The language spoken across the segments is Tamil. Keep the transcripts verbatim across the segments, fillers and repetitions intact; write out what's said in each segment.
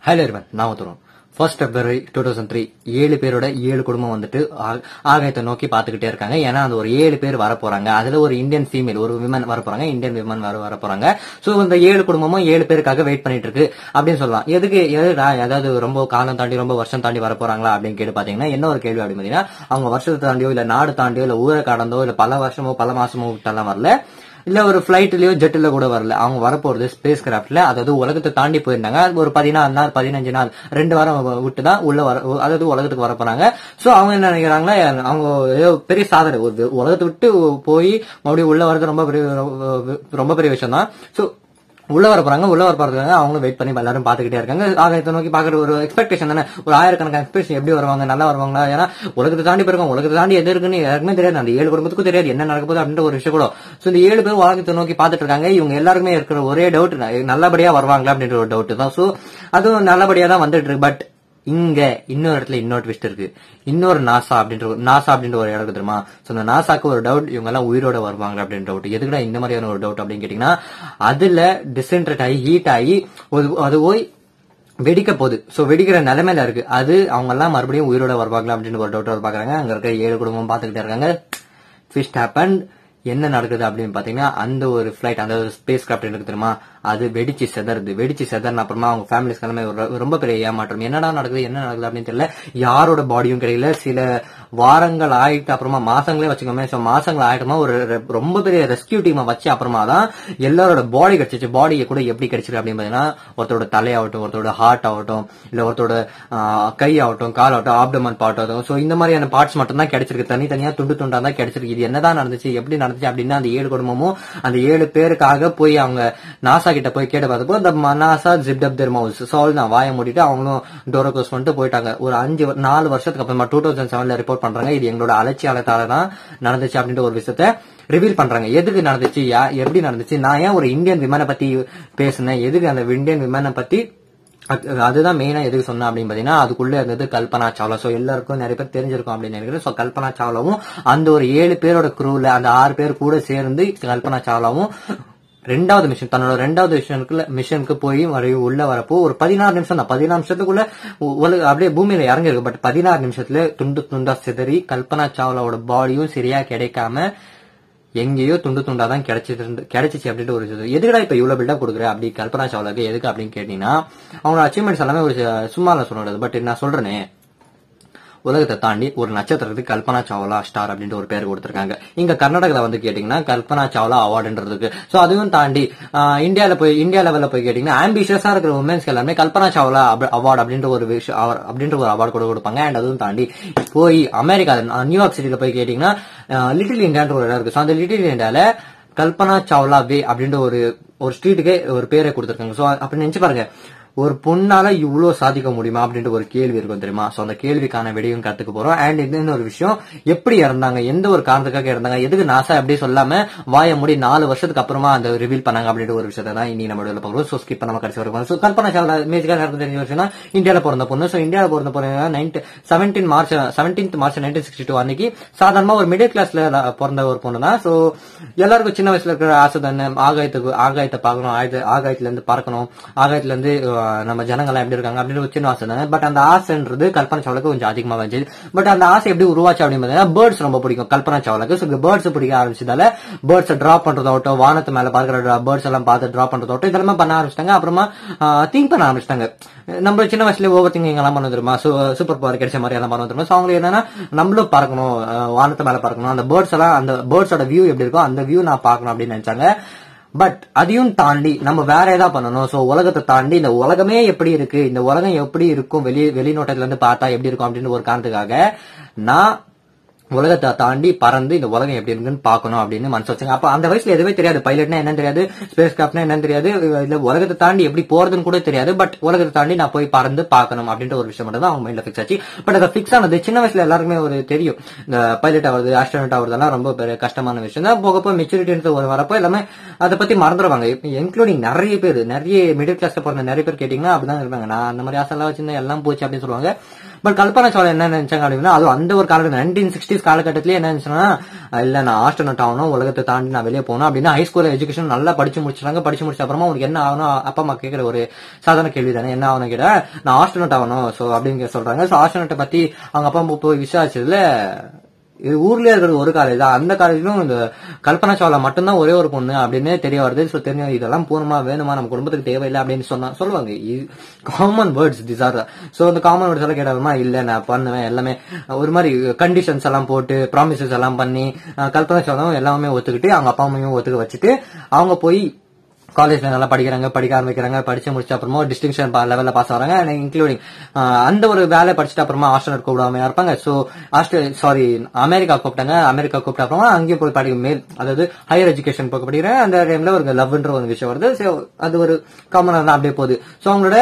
ஹலோ எரிவன் நான் வந்துடும் first February two thousand three ஏழு பேரோட ஏழு குடும்பம் வந்துட்டு ஆகாயத்தை நோக்கி பாத்துக்கிட்டே இருக்காங்க. ஏன்னா அந்த ஒரு ஏழு பேர் வர போறாங்க. அதுல ஒரு இந்தியன் ஃபீமேல் ஒரு விமன் வர போறாங்க, இந்தியன் விமன் வர வர போறாங்க. சோ இந்த ஏழு குடும்பமும் ஏழு பேருக்காக வெயிட் பண்ணிட்டு இருக்கு அப்படின்னு சொல்லலாம். எதுக்கு எதுடா ஏதாவது ரொம்ப காலம் தாண்டி ரொம்ப வருஷம் தாண்டி வர போறாங்களா அப்படின்னு கேட்டு பாத்தீங்கன்னா என்ன ஒரு கேள்வி அப்படின்னு பாத்தீங்கன்னா, அவங்க வருஷத்தை தாண்டியோ இல்ல நாடு தாண்டியோ இல்ல ஊரை கடந்தோ இல்ல பல வருஷமோ பல மாசமோ விட்டெல்லாம் வரல, இல்ல ஒரு பிளைட்லயோ ஜெட்ல கூட வரல. அவங்க வரப்போறது ஸ்பேஸ் கிராப்ட்ல, அதாவது உலகத்தை தாண்டி போயிருந்தாங்க. ஒரு பதினாலு நாள் பதினஞ்சு நாள் ரெண்டு வாரம் விட்டுதான் உள்ள வர, அதாவது உலகத்துக்கு வர போறாங்க. சோ அவங்க என்ன நினைக்கிறாங்களா, அவங்க ஏதோ பெரிய சாதனை, ஒரு உலகத்தை விட்டு போய் மறுபடியும் உள்ள வரது ரொம்ப பெரிய ரொம்ப பெரிய விஷயம் தான். சோ உள்ள வர போறாங்க. உள்ள வர போறாங்க அவங்களும் வெயிட் பண்ணி எல்லாரும் பாத்துக்கிட்டே இருக்காங்க. ஆகாயத்தை நோக்கி பாக்குற ஒரு எக்ஸ்பெக்டேஷன் தானே, ஒரு ஆயிரக்கணக்கான எக்ஸ்பெக்டேஷன். எப்படி வருவாங்க, நல்லா வருவாங்களா? ஏன்னா உலகத்தை தாண்டி போயிருக்காங்க, உலகத்தை தாண்டி எது இருக்குன்னு யாருக்குமே தெரியாது, அந்த ஏழு குடும்பத்துக்கும் தெரியாது என்ன நடக்க போகுது அப்படின்ற ஒரு விஷயம் கூட. சோ இந்த ஏழு பேர் உலகத்தை நோக்கி பாத்துட்டு இருக்காங்க. இவங்க எல்லாருமே இருக்கிற ஒரே டவுட், நல்லபடியா வருவாங்களா அப்படின்ற ஒரு டவுட் தான். சோ அதுவும் நல்லபடியா தான் வந்துட்டு இருக்கு. பட் இங்க இன்னொரு இடத்துல இன்னொரு ட்விஸ்ட் இருக்கு. இன்னொரு நாசா அப்படின்ற நாசா அப்படின்ற ஒரு இடம் தெரியுமா? சோ அந்த நாசாக்கு ஒரு டவுட், இவங்க எல்லாம் உயிரோட வருவாங்க அப்படின்னு டவுட். எதுக்குடா இந்த மாதிரியான ஒரு டவுட் அப்படின்னு கேட்டீங்கன்னா, அதுல டிசென்ட்ரேட் ஆகி ஹீட் ஆகி அது போய் வெடிக்க போகுது. சோ வெடிக்கிற நிலைமையில இருக்கு. அது அவங்க எல்லாம் மறுபடியும் உயிரோட வருவாங்களா அப்படின்னு ஒரு டவுட் பாக்குறாங்க. அங்க இருக்க ஏழு குடும்பம் பாத்துக்கிட்டே இருக்காங்க. Twist happen. என்ன நடக்குது அப்படின்னு பாத்தீங்கன்னா, அந்த ஒரு பிளைட், அந்த ஸ்பேஸ் கிராப்ட் இருக்கு தெரியுமா, அது வெடிச்சு செதறது. வெடிச்சு செதறன அப்புறமா அவங்க ஃபேமிலிஸ் எல்லாமே ரொம்ப பெரிய ஏமாற்றம். என்னடா நடக்குது என்ன நடக்குது அப்படின்னு தெரியல. யாரோட பாடியும் கிடைக்கல. சில வாரங்கள் ஆயிட்டு அப்புறமா மாசங்களே வச்சுக்கோமே, சோ மாசங்கள் ஆயிட்டமா ஒரு ரொம்ப பெரிய ரெஸ்கியூ டீமை வச்சு அப்புறமா தான் எல்லாரோட பாடி கிடைச்சிச்சு. பாடியை கூட எப்படி கிடைச்சிருக்கு அப்படின்னு பாத்தீங்கன்னா, ஒருத்தரோட தலையாகட்டும், ஒருத்தரோட ஹார்ட் ஆகட்டும், இல்ல ஒருத்தரோட கை ஆகட்டும், கால் ஆகட்டும், ஆப்டமன் பார்ட் ஆகட்டும், சோ இந்த மாதிரியான பார்ட்ஸ் மட்டும் தான் கிடைச்சிருக்கு. தனித்தனியா துண்டு துண்டா தான் கிடைச்சிருக்கு. இது என்னதான் நடந்துச்சு, எப்படி நடந்துச்சு அப்படின்னு அந்த ஏழு குடும்பமும் அந்த ஏழு பேருக்காக போய் அவங்க நாசா கிட்ட போய் கேட்டு பார்த்தப்போ, இந்த நாசா ஜிப்ட் அப் தேர் மவுஸ் சால் தான் வாய மூடிட்டு அவங்களும் டோரை க்ளோஸ் பண்ணிட்டு போயிட்டாங்க. ஒரு அஞ்சு நாலு வருஷத்துக்கு அப்புறமா டூ தௌசண்ட் செவன்ல ரிப்போர்ட் பண்றாங்க, இது எங்களோட அலட்சியாலத்தால தான் நடந்துச்சு அப்படின்ற ஒரு விஷயத்த ரிவீல் பண்றாங்க. எதுக்கு நடந்துச்சு, எப்படி நடந்துச்சு, நான் ஏன் ஒரு இந்தியன் விமானை பத்தி பேசினேன், எதுக்கு அந்த இந்தியன் விமானை பத்தி, அதுதான் மெயினா எதுக்கு சொன்ன அப்படின்னு பாத்தீங்கன்னா, அதுக்குள்ள இருந்தது கல்பனா சாவ்லா. சோ எல்லாருக்கும் நிறைய பேர் தெரிஞ்சிருக்கும் அப்படின்னு நினைக்கிறேன். சோ கல்பனா சாவ்லாவும் அந்த ஒரு ஏழு பேரோட குரூல அந்த ஆறு பேர் கூட சேர்ந்து கல்பனா சாவ்லாவும் ரெண்டாவது மிஷன், தன்னோட ரெண்டாவது மிஷனுக்குள்ள மிஷனுக்கு போய் உள்ள வரப்போ ஒரு பதினாறு நிமிஷம் தான், பதினாறு நிமிஷத்துக்குள்ள அப்படியே பூமியில இறங்கிருக்கு. பட் பதினாறு நிமிஷத்துல துண்டு துண்டா சிதறி கல்பனா சாவ்லாவோட பாடியும் சரியா கிடைக்காம எங்கேயோ துண்டு துண்டா தான் கிடைச்சிட்டு கிடைச்சிச்சு அப்படின்ட்டு ஒரு இது. எதுக்கடா இப்ப இவ்வளவு பில்டப் கொடுக்குற அப்படி கல்பனா சாவ்லாக்கு எதுக்கு அப்படின்னு கேட்டீங்கன்னா, அவங்களோட அச்சீவ்மெண்ட்ஸ் எல்லாமே ஒரு சும்மால சொன்னது. பட் நான் சொல்றேனே, உலகத்தை தாண்டி ஒரு நட்சத்திரத்துக்கு கல்பனா சாவ்லா ஸ்டார் அப்படின்ற ஒரு பேர் கொடுத்திருக்காங்க. இங்க கர்நாடகால வந்து கேட்டீங்கன்னா கல்பனா சாவ்லா அவார்டுன்றதுக்கு. சோ அதுவும் தாண்டி இந்தியால போய் இந்தியா லெவல்ல போய் கேட்டீங்கன்னா, ஆம்பிஷியஸா இருக்கிற உமன்ஸ்க்கு எல்லாமே கல்பனா சாவ்லா அவார்டு அப்படின்ற ஒரு விஷயம் அப்படின்ற ஒரு அவார்டு கூட கொடுப்பாங்க. அண்ட் அதுவும் தாண்டி போய் அமெரிக்கா நியூயார்க் சிட்டில போய் கேட்டீங்கன்னா லிட்டில் இந்தியான்ற ஒரு இடம் இருக்கு. சோ அந்த லிட்டில் இந்தியால கல்பனா சாவ்லா வே அப்படின்ற ஒரு ஒரு ஸ்ட்ரீட்டுக்கே ஒரு பேரை கொடுத்திருக்காங்க. சோ அப்படி நினைச்சு பாருங்க, ஒரு பொண்ணால இவ்வளவு சாதிக்க முடியுமா அப்படின்ற ஒரு கேள்வி இருக்கும் தெரியுமா. சோ அந்த கேள்விக்கான விடையும் கத்துக்க போறோம். அண்ட் இன்னொரு ஒரு விஷயம், எப்படி இறந்தாங்க, எந்த ஒரு காரணத்துக்காக இறந்தாங்க, எதுக்கு நாசா எப்படி சொல்லாம வாய மூடி நாலு வருஷத்துக்கு அப்புறமா அந்த ரிவீல் பண்ணாங்க அப்படின்ற ஒரு விஷயத்தை தான் இனி நம்ம பார்க்கிறோம். சோ ஸ்கிப் பண்ணாம கடைசி வரைக்கும். சோ கல்பனா சாவ்லா மேஜிக்கா நடந்து தெரிஞ்ச விஷயம்னா, இந்தியாவில பிறந்த பொண்ணு. சோ இந்தியாவில பிறந்த பொண்ணு seventeen March seventeenth March nineteen sixty two அன்னைக்கு சாதாரணமா ஒரு மிடில் கிளாஸ்ல பிறந்த ஒரு பொண்ணு தான். சோ எல்லாருக்கும் சின்ன வயசுல இருக்கிற ஆசை தானே, ஆகாயத்துக்கு ஆகாயத்தை பார்க்கணும், ஆகாயத்துல இருந்து பறக்கணும், ஆகாயத்துல இருந்து நம்ம ஜனங்கள் எப்படி இருக்காங்க அப்படின்னு ஒரு சின்ன ஆசை தானே. பட் அந்த ஆசைன்றது கல்பனா சாவ்லாக்கு கொஞ்சம் அதிகமா வந்துச்சு. பட் அந்த ஆசை எப்படி உருவாச்சு அப்படின்னு பேர்ட்ஸ் ரொம்ப பிடிக்கும் கல்பனா சாவ்லாக்கு. சோ பேர்ட்ஸ் பிடிக்க ஆரம்பிச்சதால பேர்ட்ஸ் டிரா பண்றதாகட்டும், வானத்து மேல பார்க்கிற பேர்ட்ஸ் எல்லாம் பார்த்து டிரா பண்றதாகட்டும், இதெல்லாம் பண்ண ஆரம்பிச்சிட்டாங்க. அப்புறமா திங்க் பண்ண ஆரம்பிச்சிட்டாங்க. நம்ம சின்ன வயசுல ஓவர் திங்கிங் எல்லாம் பண்ண தெரியுமா, சூப்பர் பவர் கிடைச்ச மாதிரி எல்லாம் பண்ண தெரியுமா. சோ அவங்க என்னன்னா, நம்மளும் பறக்கணும், வானத்து மேல பறக்கணும், அந்த பேர்ட்ஸ் எல்லாம் அந்த பேர்ட்ஸோட வியூ எப்படி இருக்கும் அந்த வியூ நான் பார்க்கணும் அப்படின்னு நினைச்சாங்க. பட் அதையும் தாண்டி நம்ம வேற ஏதாவது பண்ணணும். சோ உலகத்தை தாண்டி இந்த உலகமே எப்படி இருக்கு, இந்த உலகம் எப்படி இருக்கும், வெளி வெளிநோட்டத்துல இருந்து பார்த்தா எப்படி இருக்கும் அப்படின்னு ஒரு காரணத்துக்காக நான் உலகத்தை தாண்டி பறந்து இந்த உலகம் எப்படி இருக்குன்னு பாக்கணும் அப்படின்னு மனசு வச்சாங்க. அப்ப அந்த வயசுல எதுவே தெரியாது, பைலட்னா என்னன்னு தெரியாது, ஸ்பேஸ் கிராப்ட்னா என்னன்னு தெரியாது, இல்ல உலகத்தை தாண்டி எப்படி போறதுன்னு கூட தெரியாது. பட் உலகத்தை தாண்டி நான் போய் பறந்து பாக்கணும் அப்படின்ற ஒரு விஷயம் மட்டும் தான் அவங்க மைண்ட்ல பிக்ஸ் ஆச்சு. பட் அதை பிக்ஸ் ஆனது சின்ன வயசுல எல்லாருக்குமே ஒரு தெரியும், இந்த பைலட் ஆகுது, ஆஸ்ட்ரோனட் ஆகுறதெல்லாம் ரொம்ப பெரிய கஷ்டமான விஷயம் தான். போக போய் மெச்சூரிட்டி ஒரு வரப்போ எல்லாமே அதை பத்தி மறந்துடுவாங்க. இன்க்ளூடிங் நிறைய பேர், நிறைய மிடில் கிளாஸ்ல பிறந்த நிறைய பேர் கேட்டீங்கன்னா அப்படிதான் இருப்பாங்க, நான் அந்த மாதிரி ஆசை எல்லாம் வச்சிருந்தேன் எல்லாம் போச்சு அப்படின்னு சொல்லுவாங்க. பட் கல்பனா சாவ்லா என்ன நினைச்சாங்க அப்படின்னா, அது அந்த ஒரு காலகட்டம் நைன்டீன் சிக்ஸ்டீஸ் காலகட்டத்திலேயே என்ன நினைச்சுன்னா, இல்ல நான் ஆஸ்ட்ரோனட் ஆகணும், உலகத்தை தாண்டி நான் வெளியே போகணும் அப்படின்னா ஹை ஸ்கூல் எஜுகேஷன் நல்லா படிச்சு முடிச்சாங்க. படிச்சு முடிச்ச அப்புறமா உங்களுக்கு என்ன ஆகணும், அப்பா அம்மா கேட்கிற ஒரு சாதாரண கேள்வி தானே, என்ன ஆகணும் கேட்டா நான் ஆஸ்ட்ரோனட் ஆகணும் சோ அப்படின்னு சொல்றாங்க. சோ ஆஸ்ட்ரோனட்டை பத்தி அவங்க அப்பா அம்மா போய் விசாரிச்சதுல இது ஊர்லயே இருக்கிறது ஒரு காலேஜ் தான், அந்த காலேஜிலும் இந்த கல்பனா சாவ்லா மட்டும்தான் ஒரே ஒரு பொண்ணு அப்படின்னு தெரிய வருது. சோ தெரிஞ்ச இதெல்லாம் பூர்ணமா வேணுமா, நம்ம குடும்பத்துக்கு தேவையில்லை அப்படின்னு சொன்னா சொல்லுவாங்க. Common words this are. So அந்த காமன் வேர்ட்ஸ் எல்லாம் கேட்டாலுமா இல்ல நான் பண்ணுவேன் எல்லாமே ஒரு மாதிரி கண்டிஷன்ஸ் எல்லாம் போட்டு ப்ராமிசஸ் எல்லாம் பண்ணி கல்பனா சாவ்லாவும் எல்லாமே ஒத்துக்கிட்டு அவங்க அப்பா அம்மையும் ஒத்துக்க வச்சுட்டு அவங்க போய் காலேஜ்ல நல்லா படிக்கிறாங்க, படிக்க ஆரம்பிக்கிறாங்க. படிச்சு முடிச்ச அப்புறமா டிஸ்டிங்ஷன் லெவல்ல பாஸ் ஆகிறாங்க. இன்க்ளூடிங் அந்த ஒரு வேலை படிச்சுட்டு அப்புறமா ஆஸ்ட்ரோனட் கூப்பிடாம இருப்பாங்க. சோ ஆஸ்திரேலியா சாரி அமெரிக்கா கூப்பிட்டாங்க. அமெரிக்கா கூப்பிட்ட அப்புறமா அங்கேயும் போய் படிக்க மேல் அதாவது ஹையர் எஜுகேஷன் போய் படிக்கிறேன். அந்த டைம்ல ஒரு லவ்ன்ற ஒரு விஷயம் வருது. சோ அது ஒரு காமனா தான் அப்படியே போகுது. சோ அவங்களோட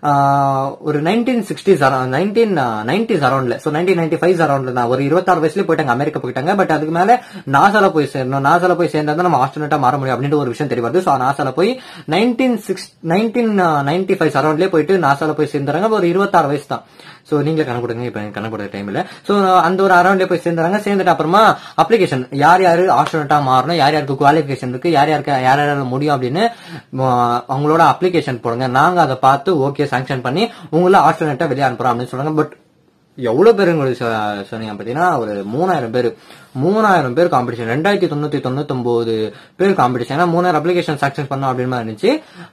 ஒரு நைன்டீன் சிக்ஸ்டீஸ் நைன்டீன் நைன்டிஸ் அரௌண்ட்ல சோ நைன்டீன் நைன்டி ஃபைவ் அரௌண்ட்ல தான் ஒரு இருபத்தாறு வயசுல போயிட்டாங்க, அமெரிக்கா போயிட்டாங்க. பட் அதுக்கு மேல நாசால போய் சேரணும், நாசால போய் சேர்ந்தா தான் நம்ம ஆஸ்ட்ரோனட்டா மாற முடியும் அப்படின்ற ஒரு விஷயம் தெரிய வருது. சோ நாசால போய் nineteen six nineteen ninety five அரௌண்ட்லயே போயிட்டு நாசால போய் சேர்ந்துறாங்க. ஒரு இருபத்தாறு வயசு தான். சோ நீங்களே கணக்கு கொடுங்க, இப்ப கணக்கு கொடுத்த டைம்ல சோ அந்த ஒரு அரௌண்ட்ல போய் சேர்ந்துறாங்க. சேர்ந்துட்டு அப்புறமா அப்ளிகேஷன் யார் யாரு ஆஸ்ட்ரோனட்டா மாறணும், யார் யாருக்கு குவாலிபிகேஷன் இருக்கு, யார் யாருக்கு யார் யாரால முடியும் அப்படின்னு அவங்களோட அப்ளிகேஷன் போடுங்க. நாங்க அதை பார்த்து ஓகே சாங்ஷன் பண்ணி உங்களை ஆஸ்ட்ரோனட்டா வெளியே அனுப்புறோம் அப்படின்னு சொல்றாங்க. பட் எவ்வளவு பேர் உங்களுக்கு சொன்னீங்க பாத்தீங்கன்னா ஒரு மூணாயிரம் பேர் மூணாயிரம் பேர் காம்படிஷன், ரெண்டாயிரத்தி தொண்ணூத்தி தொண்ணூத்தி ஒன்பது பேர் காம்படிஷன். மூணாயிரம் அப்ளிகேஷன் சக்சஸ் பண்ணோம் அப்படின்னு இருந்துச்சு.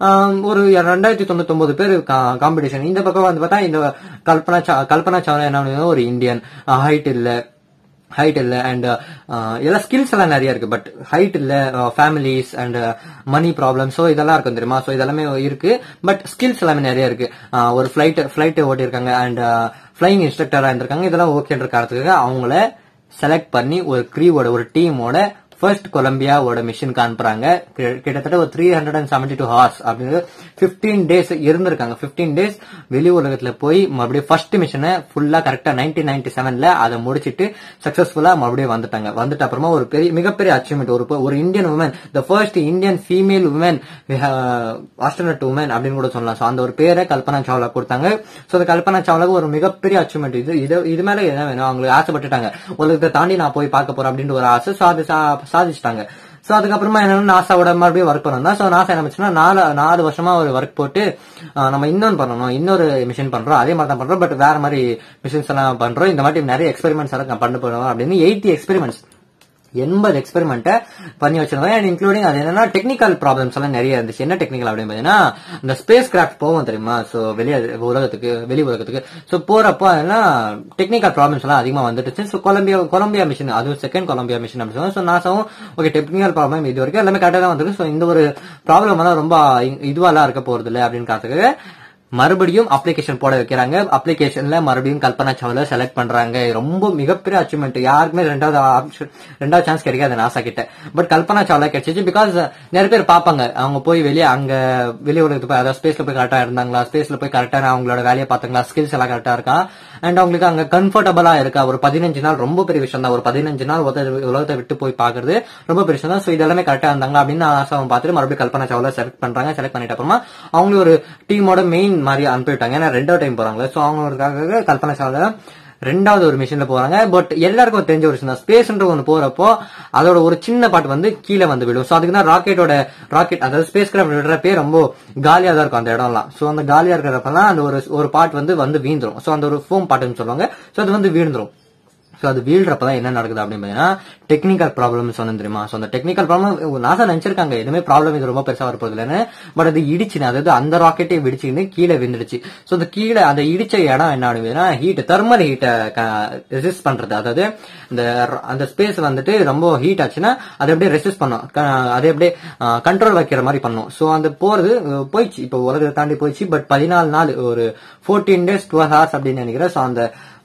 ஒரு ரெண்டாயிரத்தி தொண்ணூத்தி ஒன்பது பேர் காம்படிஷன். இந்த பக்கம் வந்து பார்த்தா இந்த கல்பனா கல்பனா சாவ்லா என்ன ஒரு இந்தியன், ஹைட் இல்ல ஹைட் இல்ல அண்ட் எல்லா ஸ்கில்ஸ் எல்லாம் நிறைய இருக்கு. பட் ஹைட் இல்ல, families and money problem so இதெல்லாம் இருக்கும் தெரியுமா. சோ இதெல்லாமே இருக்கு. பட் ஸ்கில்ஸ் எல்லாமே நிறைய இருக்கு. ஒரு பிளைட் பிளைட் ஓட்டி இருக்காங்க அண்ட் பிளைங் இன்ஸ்ட்ரக்டரா இருந்திருக்காங்க. இதெல்லாம் ஓகேன்ற காரணத்துக்காக அவங்கள செலக்ட் பண்ணி ஒரு கிரீவோட ஒரு டீமோட ஃபர்ஸ்ட் கொலம்பியாவோட மிஷனுக்கு அனுப்புறாங்க. கிட்டத்தட்ட ஒரு three hundred and seventy two hours அப்படின்னு பிப்டீன் டேஸ் இருந்திருக்காங்க. பிப்டீன் டேஸ் வெளி உலகத்துல போய் மறுபடியும் ஃபர்ஸ்ட் மிஷனை ஃபுல்லா கரெக்டா நைன்டீன் நைன்டி செவன்ல அதை முடிச்சிட்டு சக்சஸ்ஃபுல்லா மறுபடியும் வந்துட்டாங்க. வந்துட்டு அப்புறமா ஒரு பெரிய மிகப்பெரிய அச்சீவ்மெண்ட், ஒரு ஒரு Indian woman, the first Indian female woman astronaut woman அப்படின்னு கூட சொல்லலாம். சோ அந்த ஒரு பேரை கல்பனா சாவ்லா கொடுத்தாங்க. சோ அந்த கல்பனா சாவ்லாவுக்கு ஒரு மிகப்பெரிய அச்சீவ்மெண்ட். இது இது மேல என்ன வேணும், அவங்களுக்கு ஆசைப்பட்டுட்டாங்க உலகத்தை தாண்டி நான் போய் பார்க்க போறேன் அப்படின்ற ஒரு ஆசை. சோ அது சாதிச்சிட்டாங்க. சோ அதுக்கப்புறமா என்ன நாசாவோட மறுபடியும் ஒர்க் பண்ணணும். சோ நாசா என்ன பண்ணுச்சுன்னா நாலு நாலு வருஷமா ஒரு ஒர்க் போட்டு நம்ம இன்னொன்னு பண்ணணும், இன்னொரு மிஷின் பண்றோம், அதே மாதிரி தான் பண்றோம். பட் வேற மாதிரி மிஷின்ஸ் எல்லாம் பண்றோம். இந்த மாதிரி நிறைய எக்ஸ்பெரிமெண்ட்ஸ் எல்லாம் பண்ண போறோம் அப்படின்னு எயிட்டி எக்ஸ்பெரிமெண்ட்ஸ் எண்பது எக்ஸ்பெரிமெண்ட்டை பண்ணி வச்சிருந்தாங்க. அண்ட் இன்க்ளூடிங் அது என்னன்னா டெக்னிக்கல் ப்ராப்ளம்ஸ் எல்லாம் நிறைய இருந்துச்சு. என்ன டெக்னிக்கல் அப்படின்னு பாத்தீங்கன்னா இந்த ஸ்பேஸ் கிராஃப்ட் போவோம் தெரியுமா, சோ வெளியே உலகத்துக்கு வெளி உலகத்துக்கு சோ போறப்போ அதெல்லாம் டெக்னிக்கல் ப்ராப்ளம்ஸ் எல்லாம் அதிகமா வந்துடுச்சு. சோ கொலம்பியா கொலம்பியா மிஷன், அதுவும் செகண்ட் கொலம்பியா மிஷன் அப்படின்னு சொல்லுவாங்க. சோ நாசாவும் ஓகே டெக்னிக்கல் ப்ராப்ளம் இது வரைக்கும் எல்லாமே கரெக்டா தான் வந்திருக்கு. சோ இந்த ஒரு ப்ராப்ளம் எல்லாம் ரொம்ப இதுவெல்லாம் இருக்க போறது இல்லை அப்படின்னு காத்துக்கு மறுபடியும் அப்ளிகேஷன் போட வைக்கிறாங்க. அப்ளிகேஷன்ல மறுபடியும் கல்பனா சாவ்லா செலக்ட் பண்றாங்க. ரொம்ப மிகப்பெரிய அச்சீவ்மெண்ட். யாருக்குமே ரெண்டாவது ஆப்ஷன் ரெண்டாவது சான்ஸ் கிடைக்காது நாசா கிட்ட. பட் கல்பனா சாவ்லா கிடைச்சிச்சு. பிகாஸ் நிறைய பேர் பாப்பாங்க அவங்க போய் வெளியே அங்க வெளியே உலகத்துக்கு போய் அதாவது ஸ்பேஸ்ல போய் கரெக்டா இருந்தாங்களா, ஸ்பேஸ்ல போய் கரெக்டா அவங்களோட வேலையை பாத்தாங்களா, ஸ்கில்ஸ் எல்லாம் கரெக்டா இருக்கா அண்ட் அவங்களுக்கு அங்க கம்ஃபர்டபுளா இருக்கா. ஒரு பதினஞ்சு நாள் ரொம்ப பெரிய விஷயம் தான். ஒரு பதினஞ்சு நாள் உலகத்தை விட்டு போய் பாக்குறது ரொம்ப பெரிய விஷயம் தான். சோ இதெல்லாமே கரெக்டா இருந்தாங்க அப்படின்னு நாசாவை பார்த்துட்டு மறுபடியும் கல்பனா சாவ்லா செலக்ட் பண்றாங்க. செலக்ட் பண்ணிட்ட அப்புறமா அவங்களுக்கு ஒரு டீமோட மெயின் மாதிரி அனுப்பிவிட்டாங்க. ஏன்னா ரெண்டாவது டைம் போறாங்க. சோ அவங்களுக்காக கல்பனா சாவ்லா ரெண்டாவது ஒரு மிஷின்ல போறாங்க. பட் எல்லாருக்கும் தெரிஞ்ச ஒரு விஷயம் தான், ஸ்பேஸ்ன்ற ஒன்று போறப்போ அதோட ஒரு சின்ன பாட்டு வந்து கீழே வந்து விடும். சோ அதுக்கு தான் ராக்கெட்டோட ராக்கெட் அதாவது ஸ்பேஸ் கிராஃப்ட் விடுறப்பே ரொம்ப காலியா தான் இருக்கும் அந்த இடம்லாம். சோ அந்த காலியா இருக்கிறப்பெல்லாம் அந்த ஒரு ஒரு பாட்டு வந்து வந்து வீழ்ந்துரும். சோ அந்த ஒரு ஃபோம் பாட்டுன்னு சொல்லுவாங்க. சோ அது வந்து வீழ்ந்துரும். சோ அது வீழ்றப்பதான் என்ன நடக்குது அப்படின்னு பாத்தீங்கன்னா டெக்னிக்கல் ப்ராப்ளம் சொன்ன தெரியுமா. சோ அந்த டெக்னிக்கல் ப்ராப்ளம் நாசா நினைச்சிருக்காங்க எதுவுமே ப்ராப்ளம் இது ரொம்ப பெருசா வரப்போகுது இல்லைன்னு. பட் அது இடிச்சுன்னு அதாவது அந்த ராக்கெட்டே வெடிச்சுன்னு கீழே விழுந்துடுச்சு. சோ அந்த கீழே அந்த இடிச்ச இடம் என்ன ஆகுதுன்னா ஹீட் தெர்மல் ஹீட்டை ரெசிஸ்ட் பண்றது. அதாவது இந்த அந்த ஸ்பேஸ் வந்துட்டு ரொம்ப ஹீட் ஆச்சுன்னா அதை அப்படியே ரெசிஸ்ட் பண்ணும், அதை அப்படியே கண்ட்ரோல் வைக்கிற மாதிரி பண்ணும். சோ அந்த போறது போயிடுச்சு, இப்போ உலகத்தை தாண்டி போயிடுச்சு. பட் பதினாலு நாள் ஒரு ஃபோர்டீன் டேஸ் டுவெல் ஹவர்ஸ் அப்படின்னு நினைக்கிறேன். சோ அந்த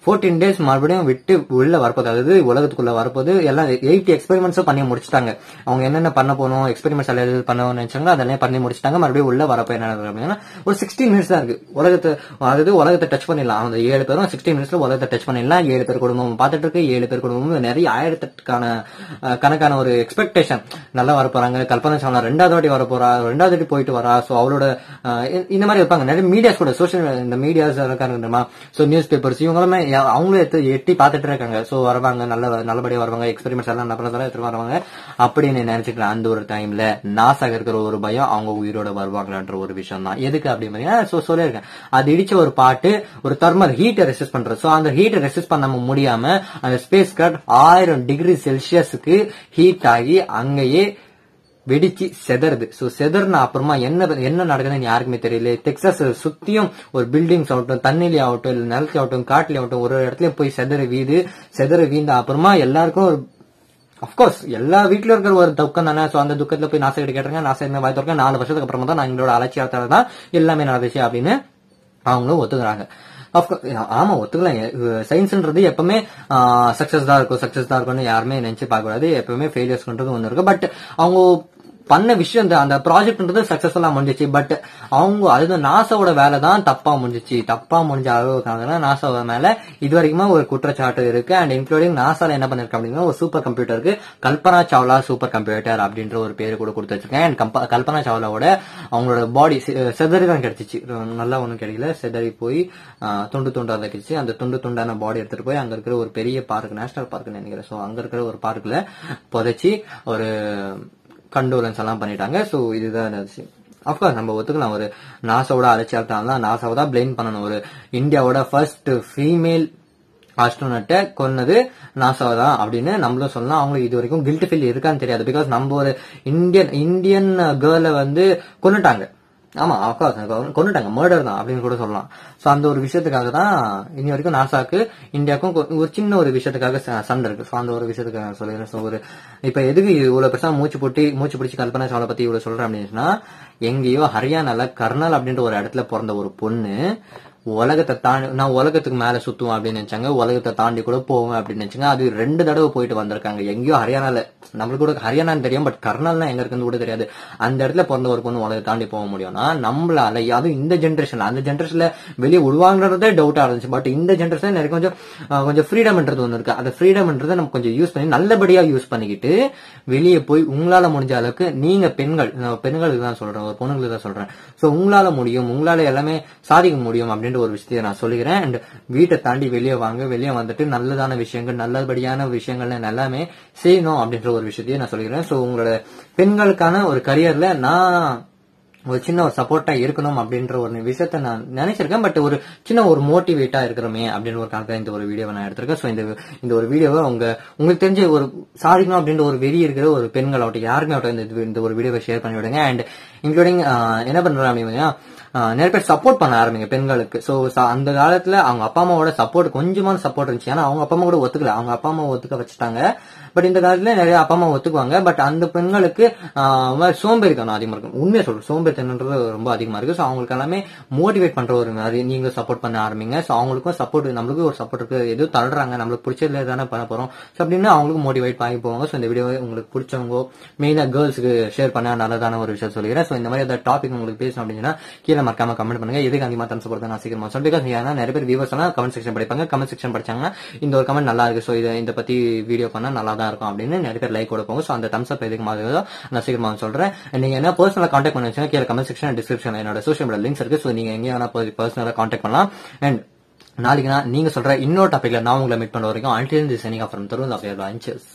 ஃபோர்டீன் டேஸ் மறுபடியும் விட்டு உள்ள வரப்போது, அதாவது உலகத்துக்குள்ள வரப்போது. எல்லாம் எயிட்டி எக்ஸ்பெரிமெண்ட்ஸும் பண்ணி முடிச்சிட்டாங்க. அவங்க என்னென்ன பண்ண போகணும், எக்ஸ்பெரிமெண்ட்ஸ் எல்லாம் பண்ணணும்னு நினைச்சாங்க, அதெல்லாம் பண்ணி முடிச்சிட்டாங்க. மறுபடியும் உள்ள வரப்போ என்ன நடக்குது அப்படின்னா, ஒரு சிக்ஸ்டீன் மினிட்ஸ் தான் இருக்கு உலகத்தை, அதாவது உலகத்தை டச் பண்ணிடலாம். அந்த ஏழு பேரும் சிக்ஸ்டீன் மினிட்ஸ்ல உலகத்தை டச் பண்ணிடலாம். ஏழு பேர் குடும்பம் பார்த்துட்டு இருக்கு. ஏழு பேர் குடும்பமும் நிறைய ஆயிரத்துக்கான கணக்கான ஒரு எக்ஸ்பெக்டேஷன். நல்லா வர போறாங்க. கல்பனா சாவ்லா ரெண்டாவது வாட்டி வர போறா, ரெண்டாவது வாட்டி போயிட்டு வரா. சோ அவளோட இந்த மாதிரி இருப்பாங்க. நிறைய மீடியாஸ் கூட, சோசியல் இந்த மீடியாஸ் இருக்காங்க, சோ நியூஸ் பேப்பர்ஸ், இவங்களுமே அவங்களும் எட்டி பார்த்துட்டு இருக்காங்க. சோ வருவாங்க, நல்ல நல்லபடியா வருவாங்க, எக்ஸ்பெரிமெண்ட்ஸ் எல்லாம் நல்லதெல்லாம் எடுத்துட்டு வருவாங்க அப்படின்னு நினைச்சுக்கலாம். அந்த ஒரு டைம்ல நாசாக இருக்கிற ஒரு பயம், அவங்க உயிரோட வருவாங்கன்ற ஒரு விஷயம் தான். எதுக்கு அப்படின்னு சோ சொல்லியிருக்கேன். அது இடிச்ச ஒரு பாட்டு, ஒரு தெர்மல் ஹீட்டை ரெசிஸ்ட் பண்றது. சோ அந்த ஹீட்டை ரெசிஸ்ட் பண்ண முடியாம அந்த ஸ்பேஸ் கிராஃப்ட் ஆயிரம் டிகிரி செல்சியஸுக்கு ஹீட் ஆகி அங்கேயே வெடிச்சு செதறுது. சோ செதறின அப்புறமா என்ன என்ன நடக்குதுன்னு யாருக்குமே தெரியல. டெக்சாஸ் சுத்தியும் ஒரு பில்டிங்ஸ் ஆகட்டும், தண்ணிலி ஆகட்டும், இல்ல நிலத்தி ஆகட்டும், காட்டுல ஆகட்டும், ஒரு இடத்துலயும் போய் செதறி வீது செதறி வீந்த அப்புறமா எல்லாருக்கும் ஒரு அப்கோர்ஸ் எல்லா வீட்டுல இருக்கிற ஒரு துக்கம் தானே. சோ அந்த துக்கத்துல போய் நாசா கிட்ட கேட்டாங்க. நாசா என்ன வாய் திறக்க, நாலு வருஷத்துக்கு அப்புறமா தான் நான் எங்களோட அலட்சியத்தால தான் எல்லாமே நடந்துச்சு அப்படின்னு அவங்களும் ஒத்துக்கிறாங்க. ஆமா ஒத்துக்கலாம். சயின்ஸ்ன்றது எப்பவுமே சக்சஸ் தான் இருக்கும், சக்சஸ் தான் இருக்கும்னு யாருமே நினைச்சு பார்க்க கூடாது. எப்பவுமே ஃபெயிலியர்ஸ்ன்றது ஒண்ணு இருக்கு. பட் அவங்க பண்ண விஷயம் அந்த ப்ராஜெக்ட்ன்றது சக்சஸ்ஃபுல்லா முடிஞ்சிச்சு. பட் அவங்க அது நாசாவோட வேலை தான் தப்பா முடிஞ்சிச்சு. தப்பா முடிஞ்ச அளவுக்கு நாசாவோட மேல இது வரைக்குமே ஒரு குற்றச்சாட்டு இருக்கு. அண்ட் இன்க்ளூடிங் நாசால என்ன பண்ணிருக்க அப்படின்னா, ஒரு சூப்பர் கம்ப்யூட்டருக்கு கல்பனா சாவ்லா சூப்பர் கம்ப்யூட்டர் அப்படின்ற ஒரு பேரு கூட கொடுத்து வச்சிருக்கேன். அண்ட் கல்பனா சாவ்லாவோட அவங்களோட பாடி செதறி தான் கிடைச்சிச்சு, நல்லா ஒண்ணும் கிடைக்கல, செதறி போய் துண்டு துண்டா தான் கிடைச்சு. அந்த துண்டு துண்டான பாடி எடுத்துட்டு போய் அங்க இருக்கிற ஒரு பெரிய பார்க், நேஷனல் பார்க் நினைக்கிறேன், சோ அங்க இருக்கிற ஒரு பார்க்ல புதைச்சி ஒரு கண்டோலன்ஸ் எல்லாம் பண்ணிட்டாங்க. சோ இதுதான் அப்கோர்ஸ் நம்ம ஒத்துக்கலாம். ஒரு நாசாவோட அலட்சியத்தால நாசாவை தான் பிளேம் பண்ணணும். ஒரு இந்தியாவோட ஃபர்ஸ்ட் ஃபீமேல் ஆஸ்ட்ரோனட்டை கொன்னது நாசாவை தான் அப்படின்னு நம்மளும் சொல்லலாம். அவங்களுக்கு இது வரைக்கும் கில்ட் ஃபீல் இருக்கான்னு தெரியாது. பிகாஸ் நம்ம ஒரு இந்தியன் இந்தியன் கேர்ளை வந்து கொன்னுட்டாங்க. ஆமா அப்கோர்ஸ் கொண்டுட்டாங்க, மர்டர் தான் அப்படின்னு கூட சொல்லலாம். சோ அந்த ஒரு விஷயத்துக்காக தான் இனி வரைக்கும் நாசாக்கு இந்தியாவுக்கும் ஒரு சின்ன ஒரு விஷயத்துக்காக சண்டை இருக்கு. சோ அந்த ஒரு விஷயத்துக்காக சொல்லிடுறேன். சோ ஒரு இப்ப எதுக்கு இவ்வளவு பெருசா மூச்சு போட்டி மூச்சு பிடிச்சி கல்பனா சாவ்லா பத்தி இவ்வளவு சொல்றேன் அப்படின்னா, எங்கேயோ ஹரியானால கர்னல் அப்படின்ற ஒரு இடத்துல பிறந்த ஒரு பொண்ணு உலகத்தை தாண்டி, நான் உலகத்துக்கு மேல சுத்துவேன் அப்படின்னு நினைச்சாங்க, உலகத்தை தாண்டி கூட போவேன் அப்படின்னு நினைச்சாங்க. அது ரெண்டு தடவை போயிட்டு வந்திருக்காங்க. எங்கேயோ ஹரியானால, நம்மளுக்கு கூட ஹரியானான்னு தெரியும், பட் கர்னல்னா எங்க இருக்குன்னு கூட தெரியாது. அந்த இடத்துல பிறந்த ஒரு பொண்ணு உலகத்தை தாண்டி போக முடியும்னா நம்மளால, அதுவும் இந்த ஜென்ரேஷன்ல, அந்த ஜென்ரேஷன்ல வெளியே விடுவாங்கறதே டவுட்டா இருந்துச்சு. பட் இந்த ஜென்ரேஷன் நிறைய கொஞ்சம் கொஞ்சம் ஃப்ரீடம்ன்றது ஒண்ணு இருக்கு. அந்த ஃப்ரீடம்ன்றதை நம்ம கொஞ்சம் யூஸ் பண்ணி நல்லபடியா யூஸ் பண்ணிக்கிட்டு வெளியே போய் உங்களால முடிஞ்ச அளவுக்கு, நீங்க பெண்கள், பெண்களுக்கு தான் சொல்றேன், ஒரு பொண்ணுங்களுக்கு தான் சொல்றேன். சோ உங்களால முடியும், உங்களால எல்லாமே சாதிக்க முடியும் அப்படின்னு ஒரு விஷயத்தை நான் சொல்லிக்கிறேன். அண்ட் வீட்டை தாண்டி வெளியே வாங்க, வெளியே வந்துட்டு நல்லதான விஷயங்கள், நல்லபடியான விஷயங்கள் எல்லாமே செய்யணும் அப்படின்ற ஒரு விஷயத்தையும் நான் சொல்லிக்கிறேன். சோ உங்களோட பெண்களுக்கான ஒரு கரியர்ல நான் ஒரு சின்ன ஒரு சப்போர்ட்டா இருக்கணும் அப்படின்ற ஒரு விஷயத்த நான் நினைச்சிருக்கேன். பட் ஒரு சின்ன ஒரு மோட்டிவேட்டா இருக்கிறோமே அப்படின்ற ஒரு காரணம் இந்த ஒரு வீடியோவை நான் எடுத்திருக்கேன். சோ இந்த இந்த ஒரு வீடியோவை உங்க உங்களுக்கு தெரிஞ்ச ஒரு சாதிக்கணும் அப்படின்ற ஒரு வெறி இருக்கிற ஒரு பெண்கள் ஆகட்டும், யாருமே ஆகட்டும் இந்த ஒரு வீடியோவை ஷேர் பண்ணி விடுங்க. அண்ட் இன்க்ளூடிங் என்ன பண்றேன் அப்படின்னா, நிறைய பேர் சப்போர்ட் பண்ண ஆரம்பிங்க பெண்களுக்கு. சோ அந்த காலத்துல அவங்க அப்பா அம்மாவோட சப்போர்ட், கொஞ்சமான சப்போர்ட் இருந்துச்சு. ஆனா அவங்க அப்பா அம்மா கூட ஒத்துக்கல, அவங்க அப்பா அம்மா ஒத்துக்க வச்சுட்டாங்க. பட் இந்த காலத்துல நிறைய அப்பா அம்மா ஒத்துக்குவாங்க. பட் அந்த பெண்களுக்கு சோம்பேறித்தனம் அதிகமா இருக்கும். உண்மையா சொல்றேன், சோம்பேறித்தனம்ன்றது ரொம்ப அதிகமா இருக்கு. சோ அவங்களுக்கு எல்லாமே மோட்டிவேட் பண்ற ஒரு மாதிரி நீங்க சப்போர்ட் பண்ண ஆரம்பிங்க. சோ அவங்களுக்கும் சப்போர்ட், நம்மளுக்கும் ஒரு சப்போர்ட் இருக்கு, எதுவும் தள்ளுறாங்க, நம்மளுக்கு பிடிச்சதுல தானே பண்ண போறோம். சோ அப்படின்னு அவங்களுக்கு மோட்டிவேட் ஆகி போவாங்க. சோ இந்த வீடியோ உங்களுக்கு பிடிச்சவங்க, மெயினா கேர்ள்ஸுக்கு ஷேர் பண்ண நல்லதான ஒரு விஷயம் சொல்லிக்கிறேன். சோ இந்த மாதிரி ஏதாவது டாபிக் உங்களுக்கு பேசணும் அப்படின்னா கீழே மறக்காம கமெண்ட் பண்ணுங்க. எதுக்கு அதிகமா தம்ஸ் போறது நான் சீக்கிரமா சொல்றேன். பிகாஸ் ஏன்னா நிறைய பேர் வியூவர்ஸ் எல்லாம் கமெண்ட் செக்ஷன் படிப்பாங்க. கமெண்ட் செக்ஷன் படிச்சாங்கன்னா இந்த ஒரு கமெண்ட் நல்லா இருக்கு, சோ இதை இந்த பத்தி வீடியோ பண்ணா நல்லா தான் இருக்கும் அப்படின்னு நிறைய பேர் லைக் கொடுப்பாங்க. சோ அந்த தம்ஸ் அப் எதுக்கு மாதிரி நான் சீக்கிரமா சொல்றேன். நீங்க என்ன பர்சனலா கான்டாக்ட் பண்ணி வச்சுன்னா கீழே கமெண்ட் செக்ஷன், டிஸ்கிரிப்ஷன் என்னோட சோஷியல் மீடியா லிங்க்ஸ் இருக்கு. சோ நீங்க எங்க வேணா பர்சனலா கான்டாக்ட் பண்ணலாம். அண்ட் நாளைக்கு நான் நீங்க சொல்ற இன்னொரு டாபிக்ல நான் உங்களை மீட் பண்ண வரைக்கும் until this evening off from Tarun of your lunges.